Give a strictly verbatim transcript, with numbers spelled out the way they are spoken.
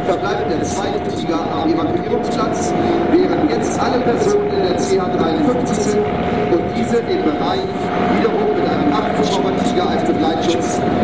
Verbleib der zweiten Liga am Evakuierungsplatz, während jetzt alle Personen in der C H dreiundfünfzig sind und diese den Bereich wiederum mit einem acht Hubschrauber Tiger als Begleitschutz